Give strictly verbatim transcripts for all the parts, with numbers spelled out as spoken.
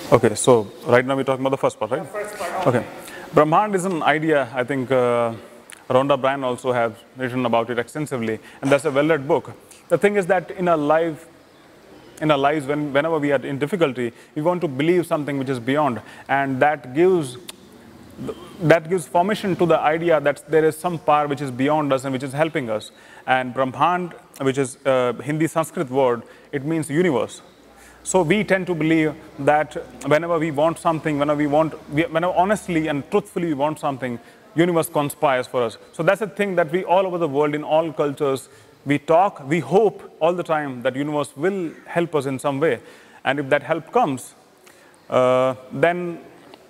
Okay, so right now we're talking about the first part, right? The first part. Okay. Brahmand is an idea, I think uh, Rhonda Bryan also has written about it extensively, and that's a well-read book. The thing is that in our life, in our lives, when, whenever we are in difficulty, we want to believe something which is beyond, and that gives that gives formation to the idea that there is some power which is beyond us and which is helping us. And Brahmand, which is a Hindi Sanskrit word, it means universe. So we tend to believe that whenever we want something, whenever we want, whenever honestly and truthfully we want something, universe conspires for us. So that's a thing that we all over the world, in all cultures, we talk, we hope all the time that universe will help us in some way. And if that help comes, uh, then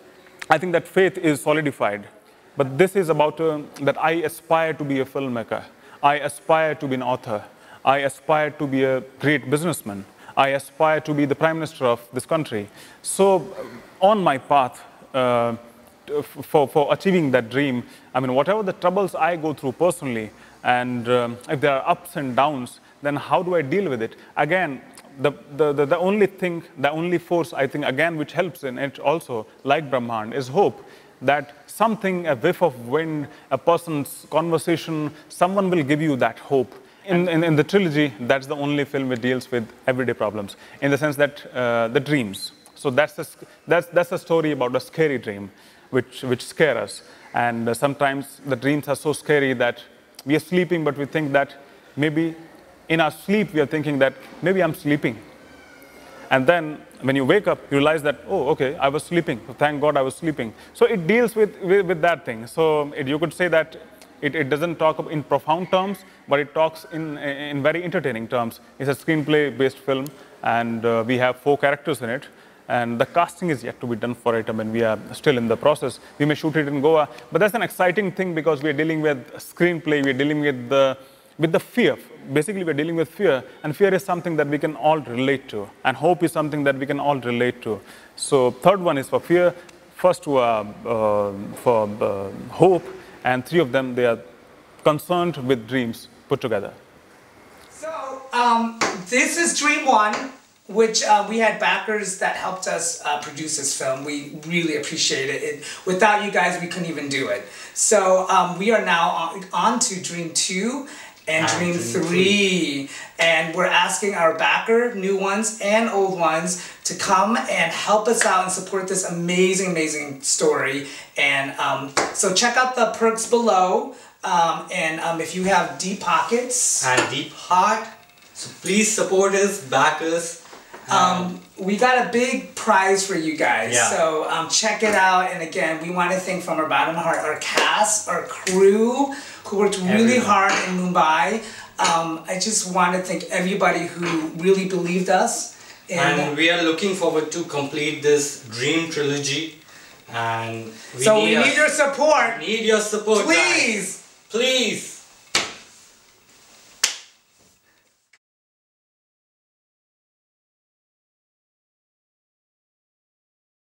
I think that faith is solidified. But this is about uh, that I aspire to be a filmmaker. I aspire to be an author. I aspire to be a great businessman. I aspire to be the prime minister of this country. So on my path uh, for, for achieving that dream, I mean, whatever the troubles I go through personally, and um, if there are ups and downs, then how do I deal with it? Again, The, the, the, the only thing, the only force, I think, again, which helps in it also, like Brahmand, is hope. That something, a whiff of wind, a person's conversation, someone will give you that hope. In, in, in the trilogy, that's the only film which deals with everyday problems, in the sense that uh, the dreams. So that's a, that's, that's a story about a scary dream, which, which scare us. And uh, sometimes the dreams are so scary that we are sleeping, but we think that maybe in our sleep, we are thinking that maybe I'm sleeping. And then when you wake up, you realize that, oh, okay, I was sleeping. So thank God I was sleeping. So it deals with, with, with that thing. So it, you could say that it, it doesn't talk in profound terms, but it talks in, in very entertaining terms. It's a screenplay-based film, and uh, we have four characters in it. And the casting is yet to be done for it. I mean, we are still in the process. We may shoot it in Goa. But that's an exciting thing because we are dealing with screenplay. We are dealing with the with the fear. Basically, we're dealing with fear, and fear is something that we can all relate to, and hope is something that we can all relate to. So third one is for fear, first two are uh, for uh, hope, and three of them, they are concerned with dreams put together. So um, this is Dream One, which uh, we had backers that helped us uh, produce this film. We really appreciate it. it. Without you guys, we couldn't even do it. So um, we are now on, on to Dream Two, and Dream three. And we're asking our backer, new ones and old ones, to come and help us out and support this amazing, amazing story. And um, so check out the perks below. Um, and um, if you have deep pockets and deep heart, so please support us, back us. Um, we got a big prize for you guys, yeah. so um, check it out. And again, we want to thank from our bottom of our heart our cast, our crew, who worked really Everyone. hard in Mumbai. Um, I just want to thank everybody who really believed us. And, and we are looking forward to complete this dream trilogy. And we so need we need us, your support. Need your support, please, guys. Please.